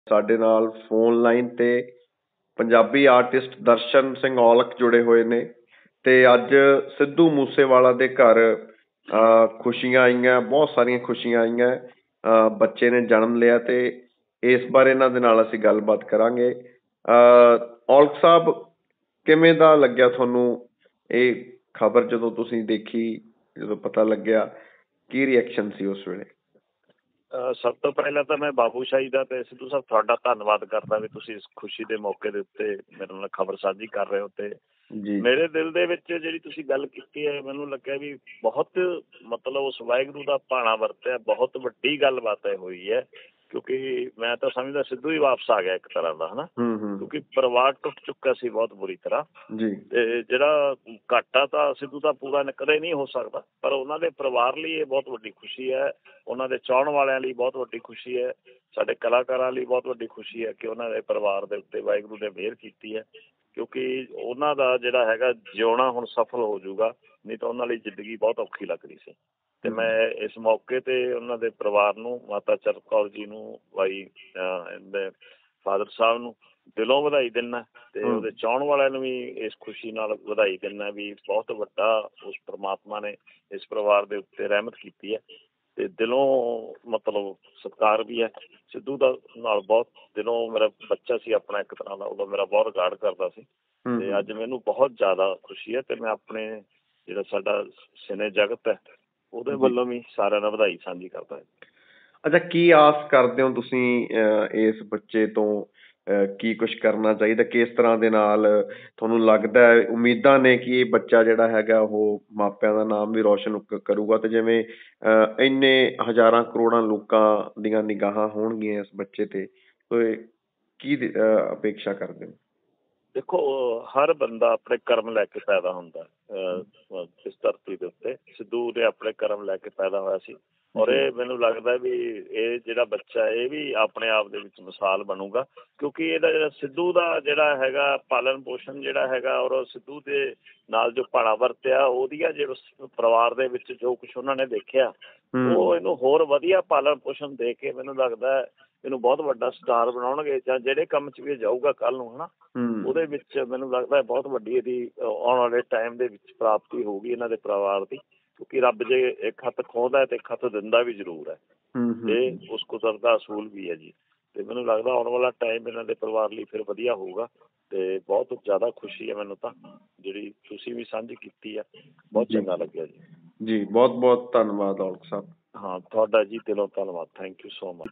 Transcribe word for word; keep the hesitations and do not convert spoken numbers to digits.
ਸਾਡੇ ਨਾਲ phone line ਤੇ ਪੰਜਾਬੀ ਆਰਟਿਸਟ ਦਰਸ਼ਨ ਸਿੰਘ ਔਲਖ ਜੁੜੇ ਹੋਏ ਨੇ ਤੇ ਅੱਜ ਸਿੱਧੂ ਮੂਸੇਵਾਲਾ ਦੇ ਘਰ ਅਹ ਖੁਸ਼ੀਆਂ ਆਈਆਂ, ਬਹੁਤ ਸਾਰੀਆਂ ਖੁਸ਼ੀਆਂ ਆਈਆਂ। ਅਹ ਬੱਚੇ ਨੇ ਜਨਮ ਲਿਆ ਤੇ ਇਸ ਬਾਰੇ ਇਹਨਾਂ ਦੇ ਨਾਲ ਅਸੀਂ ਗੱਲਬਾਤ ਕਰਾਂਗੇ। ਅਹ ਔਲਖ ਸਾਹਿਬ, ਕਿਵੇਂ ਦਾ ਲੱਗਿਆ ਤੁਹਾਨੂੰ ਇਹ ਖਬਰ ਜਦੋਂ ਤੁਸੀਂ ਦੇਖੀ, ਜਦੋਂ ਪਤਾ ਲੱਗਿਆ, ਕੀ ਰਿਐਕਸ਼ਨ ਸੀ ਉਸ ਵੇਲੇ? ਸਭ ਤੋਂ ਪਹਿਲਾਂ ਤਾਂ ਮੈਂ ਬਾਬੂ ਸ਼ਾਹੀ ਦਾ ਤੇ ਸਿੱਧੂ ਸਾਹਿਬ ਤੁਹਾਡਾ ਧੰਨਵਾਦ ਕਰਦਾ ਵੀ ਤੁਸੀਂ ਇਸ ਖੁਸ਼ੀ ਦੇ ਮੌਕੇ ਦੇ ਉੱਤੇ ਮੇਰੇ ਨਾਲ ਖਬਰ ਸਾਂਝੀ ਕਰ ਰਹੇ ਹੋ। ਤੇ ਮੇਰੇ ਦਿਲ ਦੇ ਵਿੱਚ ਜਿਹੜੀ ਤੁਸੀਂ ਗੱਲ ਕੀਤੀ ਹੈ, ਮੈਨੂੰ ਲੱਗਿਆ ਵੀ ਬਹੁਤ ਮਤਲਬ ਉਸ ਵਾਹਿਗੁਰੂ ਦਾ ਭਾਣਾ ਵਰਤਿਆ, ਬਹੁਤ ਵੱਡੀ ਗੱਲਬਾਤ ਹੈ ਹੋਈ ਹੈ। ਕਿਉਂਕਿ ਮੈਂ ਤਾਂ ਸਮਝਦਾ ਸਿੱਧੂ ਹੀ ਵਾਪਸ ਆ ਗਿਆ ਇੱਕ ਤਰ੍ਹਾਂ ਦਾ, ਹਨਾ। ਕਿਉਂਕਿ ਪਰਿਵਾਰ ਟੁੱਟ ਚੁੱਕਾ ਸੀ ਬਹੁਤ ਬੁਰੀ ਤਰ੍ਹਾਂ। ਤੇ ਜਿਹੜਾ ਘਾਟਾ ਤਾਂ ਸਿੱਧੂ ਦਾ ਪੂਰਾ ਕਦੇ ਨਹੀਂ ਹੋ ਸਕਦਾ, ਪਰ ਉਹਨਾਂ ਦੇ ਪਰਿਵਾਰ ਲਈ ਇਹ ਬਹੁਤ ਵੱਡੀ ਖੁਸ਼ੀ ਹੈ। ਉਹਨਾਂ ਦੇ ਚਾਹਣ ਵਾਲਿਆਂ ਲਈ ਬਹੁਤ ਵੱਡੀ ਖੁਸ਼ੀ ਹੈ। ਸਾਡੇ ਕਲਾਕਾਰਾਂ ਲਈ ਬਹੁਤ ਵੱਡੀ ਖੁਸ਼ੀ ਹੈ ਕਿ ਉਹਨਾਂ ਦੇ ਪਰਿਵਾਰ ਦੇ ਉੱਤੇ ਵਾਹਿਗੁਰੂ ਨੇ ਮਿਹਰ ਕੀਤੀ ਹੈ। ਕਿਉਂਕਿ ਉਹਨਾਂ ਦਾ ਜਿਹੜਾ ਹੈਗਾ ਜਿਉਣਾ ਹੁਣ ਸਫਲ ਹੋ ਜਾਊਗਾ, ਨਹੀਂ ਤਾਂ ਉਹਨਾਂ ਲਈ ਜ਼ਿੰਦਗੀ ਬਹੁਤ ਔਖੀ ਲੱਗ ਰਹੀ ਸੀ। ਤੇ ਮੈਂ ਇਸ ਮੌਕੇ ਤੇ ਉਹਨਾਂ ਦੇ ਪਰਿਵਾਰ ਨੂੰ, ਮਾਤਾ ਚਰਨ ਕੌਰ ਜੀ ਨੂੰ, ਭਾਈ ਫਾਦਰ ਸਾਹਿਬ ਨੂੰ ਦਿਲੋਂ ਵਧਾਈ ਦਿੰਦਾ ਤੇ ਉਹਦੇ ਚਾਹਣ ਵਾਲਿਆਂ ਨੂੰ ਵੀ ਇਸ ਖੁਸ਼ੀ ਨਾਲ ਵਧਾਈ ਦਿੰਦਾ ਵੀ ਬਹੁਤ ਵੱਡਾ ਉਸ ਪਰਮਾਤਮਾ ਨੇ ਇਸ ਪਰਿਵਾਰ ਦੇ ਉੱਤੇ ਰਹਿਮਤ ਕੀਤੀ ਹੈ। ਤੇ ਦਿਲੋਂ ਮਤਲਬ ਸਤਿਕਾਰ ਵੀ ਹੈ। ਸਿੱਧੂ ਦਾ ਨਾਲ ਬਹੁਤ ਦਿਲੋਂ ਮੇਰਾ ਬੱਚਾ ਸੀ ਆਪਣਾ ਇੱਕ ਤਰ੍ਹਾਂ ਦਾ, ਉਦੋਂ ਮੇਰਾ ਬਹੁਤ ਰਿਗਾਰਡ ਕਰਦਾ ਸੀ। ਤੇ ਅੱਜ ਮੈਨੂੰ ਬਹੁਤ ਜ਼ਿਆਦਾ ਖੁਸ਼ੀ ਹੈ ਤੇ ਮੈਂ ਆਪਣੇ ਜਿਹੜਾ ਸਾਡਾ ਸਿਨੇ ਜਗਤ ਹੈ ਉਹਦੇ ਵੱਲੋਂ ਵੀ ਸਾਰਿਆਂ ਨਾਲ ਵਧਾਈ ਸਾਂਝੀ ਕਰਦਾ ਹੈ। ਅੱਛਾ, ਕੀ ਆਸ ਕਰਦੇ ਹੋ ਤੁਸੀਂ ਇਸ ਬੱਚੇ ਤੋਂ? ਕੀ ਕੁਛ ਕਰਨਾ ਚਾਹੀਦਾ? ਕਿਸ ਤਰ੍ਹਾਂ ਦੇ ਨਾਲ ਤੁਹਾਨੂੰ ਲੱਗਦਾ, ਉਮੀਦਾਂ ਨੇ ਕਿ ਇਹ ਬੱਚਾ ਜਿਹੜਾ ਹੈਗਾ ਉਹ ਮਾਪਿਆਂ ਦਾ ਨਾਮ ਵੀ ਰੌਸ਼ਨ ਕਰੂਗਾ? ਤੇ ਜਿਵੇਂ ਅਹ ਇੰਨੇ ਹਜ਼ਾਰਾਂ ਕਰੋੜਾਂ ਲੋਕਾਂ ਦੀਆਂ ਨਿਗਾਹਾਂ ਹੋਣਗੀਆਂ ਇਸ ਬੱਚੇ ਤੇ, ਕੀ ਅਪੇਕਸ਼ਾ ਕਰਦੇ ਹੋ? ਦੇਖੋ, ਹਰ ਬੰਦਾ ਆਪਣੇ ਕਰਮ ਲੈ ਕੇ ਪੈਦਾ ਹੁੰਦਾ ਇਸ ਧਰਤੀ ਦੇ ਉੱਤੇ। ਸਿੱਧੂ ਨੇ ਆਪਣੇ ਕਰਮ ਲੈ ਕੇ ਪੈਦਾ ਹੋਇਆ ਸੀ ਔਰ ਇਹ ਮੈਨੂੰ ਲੱਗਦਾ ਵੀ ਇਹ ਜਿਹੜਾ ਬੱਚਾ ਇਹ ਵੀ ਆਪਣੇ ਆਪ ਦੇ ਵਿੱਚ ਮਿਸਾਲ ਬਣੂਗਾ। ਕਿਉਂਕਿ ਇਹਦਾ ਜਿਹੜਾ ਸਿੱਧੂ ਦਾ ਜਿਹੜਾ ਹੈਗਾ ਪਾਲਣ ਪੋਸ਼ਣ ਜਿਹੜਾ ਹੈਗਾ ਔਰ ਸਿੱਧੂ ਦੇ ਨਾਲ ਜੋ ਭਾਣਾ ਵਰਤਿਆ, ਉਹਦੀਆਂ ਜਿਹੜੇ ਪਰਿਵਾਰ ਦੇ ਵਿੱਚ ਜੋ ਕੁਛ ਉਹਨਾਂ ਨੇ ਦੇਖਿਆ, ਉਹ ਇਹਨੂੰ ਹੋਰ ਵਧੀਆ ਪਾਲਣ ਪੋਸ਼ਣ ਦੇ ਕੇ ਮੈਨੂੰ ਲੱਗਦਾ ਇਹਨੂੰ ਬਹੁਤ ਵੱਡਾ ਸਟਾਰ ਬਣਾਉਣਗੇ। ਜਾਂ ਜਿਹੜੇ ਕੰਮ 'ਚ ਵੀ ਜਾਊਗਾ ਕੱਲ੍ਹ ਨੂੰ, ਹਨਾ, ਉਹਦੇ ਵਿੱਚ ਮੈਨੂੰ ਲੱਗਦਾ ਬਹੁਤ ਵੱਡੀ ਇਹਦੀ ਆਉਣ ਵਾਲੇ ਟਾਈਮ ਦੇ ਵਿੱਚ ਪ੍ਰਾਪਤੀ ਹੋਊਗੀ ਇਹਨਾਂ ਦੇ ਪਰਿਵਾਰ ਦੀ। ਕਿਉਂਕਿ ਰੱਬ ਜੇ ਇੱਕ ਹੱਥ ਖੋਹਦਾ ਤੇ ਇੱਕ ਹੱਥ ਦਿੰਦਾ ਵੀ ਜ਼ਰੂਰ ਹੈ। ਇਹ ਉਸ ਕੁਦਰਤ ਦਾ ਅਸੂਲ ਵੀ ਹੈ ਜੀ। ਤੇ ਮੈਨੂੰ ਲੱਗਦਾ ਆਉਣ ਵਾਲਾ ਟਾਈਮ ਇਹਨਾਂ ਦੇ ਪਰਿਵਾਰ ਲਈ ਫਿਰ ਵਧੀਆ ਹੋਊਗਾ। ਤੇ ਬਹੁਤ ਜ਼ਿਆਦਾ ਖੁਸ਼ੀ ਹੈ ਮੈਨੂੰ ਤਾਂ, ਜਿਹੜੀ ਤੁਸੀਂ ਵੀ ਸਾਂਝੀ ਕੀਤੀ ਆ, ਬਹੁਤ ਚੰਗਾ ਲੱਗਿਆ ਜੀ। ਜੀ ਬਹੁਤ ਬਹੁਤ ਧੰਨਵਾਦ ਔਲਖ ਸਾਹਿਬ। ਹਾਂ, ਤੁਹਾਡਾ ਜੀ ਦਿਲੋਂ ਧੰਨਵਾਦ। Thank you so much.